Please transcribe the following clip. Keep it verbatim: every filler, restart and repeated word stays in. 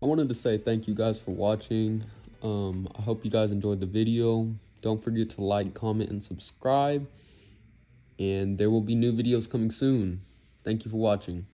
wanted to say thank you guys for watching. Um, I hope you guys enjoyed the video. Don't forget to like, comment, and subscribe. And there will be new videos coming soon. Thank you for watching.